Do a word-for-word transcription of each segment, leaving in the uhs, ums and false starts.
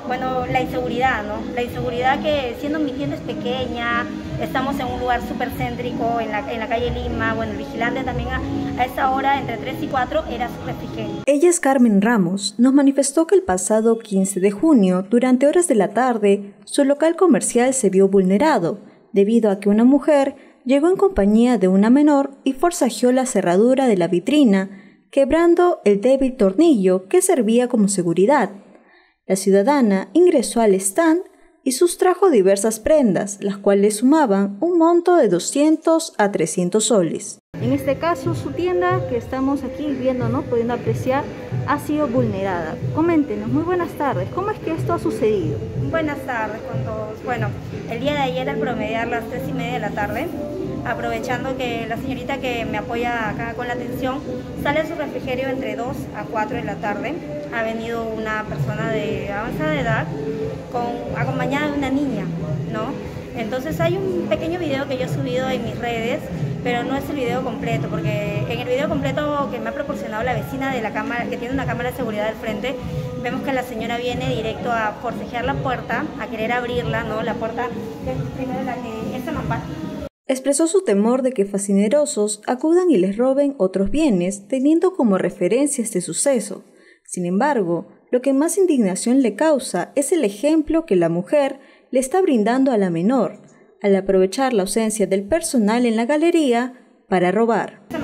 Bueno, la inseguridad, ¿no? La inseguridad que siendo mi tienda es pequeña, estamos en un lugar súper céntrico, en la, en la calle Lima, bueno, el vigilante también a, a esa hora, entre tres y cuatro, era su refrigerio. Ella es Carmen Ramos, nos manifestó que el pasado quince de junio, durante horas de la tarde, su local comercial se vio vulnerado, debido a que una mujer llegó en compañía de una menor y forcejeó la cerradura de la vitrina, quebrando el débil tornillo que servía como seguridad. La ciudadana ingresó al stand y sustrajo diversas prendas, las cuales sumaban un monto de doscientos a trescientos soles. En este caso, su tienda, que estamos aquí viendo, ¿no?, pudiendo apreciar, ha sido vulnerada. Coméntenos, muy buenas tardes, ¿cómo es que esto ha sucedido? Buenas tardes con todos. Bueno, el día de ayer al promediar las tres y media de la tarde, aprovechando que la señorita que me apoya acá con la atención sale a su refrigerio entre dos a cuatro de la tarde, ha venido una persona de avanzada edad con, acompañada de una niña, ¿no? Entonces hay un pequeño video que yo he subido en mis redes, pero no es el video completo, porque en el video completo que me ha proporcionado la vecina de la cámara, que tiene una cámara de seguridad del frente, vemos que la señora viene directo a forcejear la puerta, a querer abrirla, ¿no? La puerta que es primero la que esta mampara. Expresó su temor de que fascinerosos acudan y les roben otros bienes, teniendo como referencia este suceso. Sin embargo, lo que más indignación le causa es el ejemplo que la mujer le está brindando a la menor, al aprovechar la ausencia del personal en la galería para robar. Esto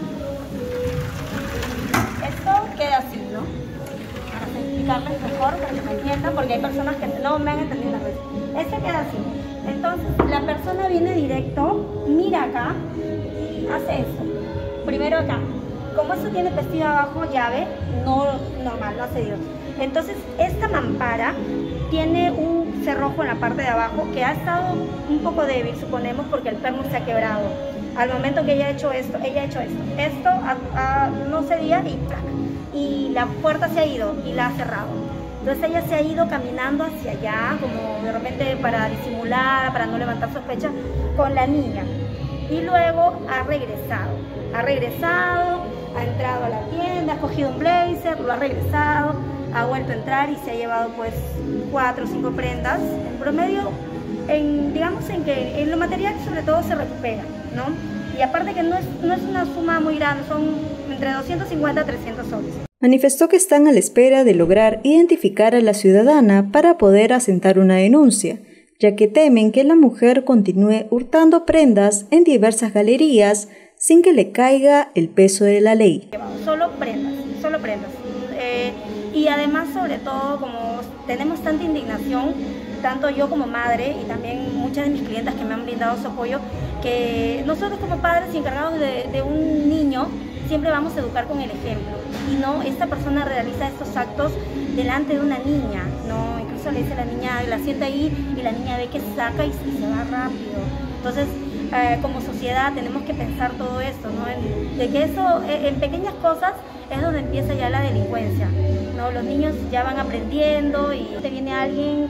queda así, ¿no? Para explicarles mejor, para que me entiendan, porque hay personas que no me han entendido las veces. Este queda así. Entonces, la persona viene directo, mira acá y hace esto. Primero acá. Como esto tiene pestillo abajo, llave, no normal, no hace Dios. Entonces, esta mampara tiene un cerrojo en la parte de abajo que ha estado un poco débil, suponemos, porque el perno se ha quebrado. Al momento que ella ha hecho esto, ella ha hecho esto. Esto a, a, no cedía y, y la puerta se ha ido y la ha cerrado. Entonces ella se ha ido caminando hacia allá, como de repente para disimular, para no levantar sospecha, con la niña. Y luego ha regresado. Ha regresado, ha entrado a la tienda, ha cogido un blazer, lo ha regresado, ha vuelto a entrar y se ha llevado pues cuatro o cinco prendas. En promedio, en, digamos en que en lo material sobre todo se recupera, ¿no? Y aparte que no es, no es una suma muy grande, son entre doscientos cincuenta a trescientos soles. Manifestó que están a la espera de lograr identificar a la ciudadana para poder asentar una denuncia, ya que temen que la mujer continúe hurtando prendas en diversas galerías sin que le caiga el peso de la ley. Solo prendas, solo prendas. Eh, y además, sobre todo, como tenemos tanta indignación, tanto yo como madre y también muchas de mis clientas que me han brindado su apoyo, que nosotros como padres y encargados de, de un niño, siempre vamos a educar con el ejemplo. Y no, esta persona realiza estos actos delante de una niña, ¿no? Incluso le dice a la niña, la sienta ahí y la niña ve que saca y, y se va rápido. Entonces, eh, como sociedad tenemos que pensar todo esto, ¿no? En, de que eso, en pequeñas cosas, es donde empieza ya la delincuencia, ¿no? Los niños ya van aprendiendo y te viene alguien,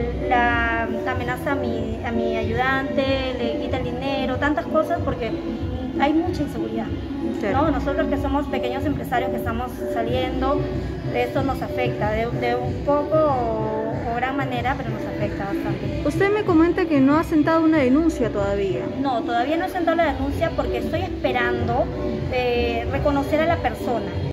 la, la amenaza a mi, a mi ayudante, le quita el dinero, tantas cosas, porque hay mucha inseguridad, ¿no? Nosotros que somos pequeños empresarios que estamos saliendo, esto nos afecta de, de un poco o, o gran manera, pero nos afecta bastante. Usted me comenta que no ha sentado una denuncia todavía. No, todavía no he sentado la denuncia porque estoy esperando eh, reconocer a la persona.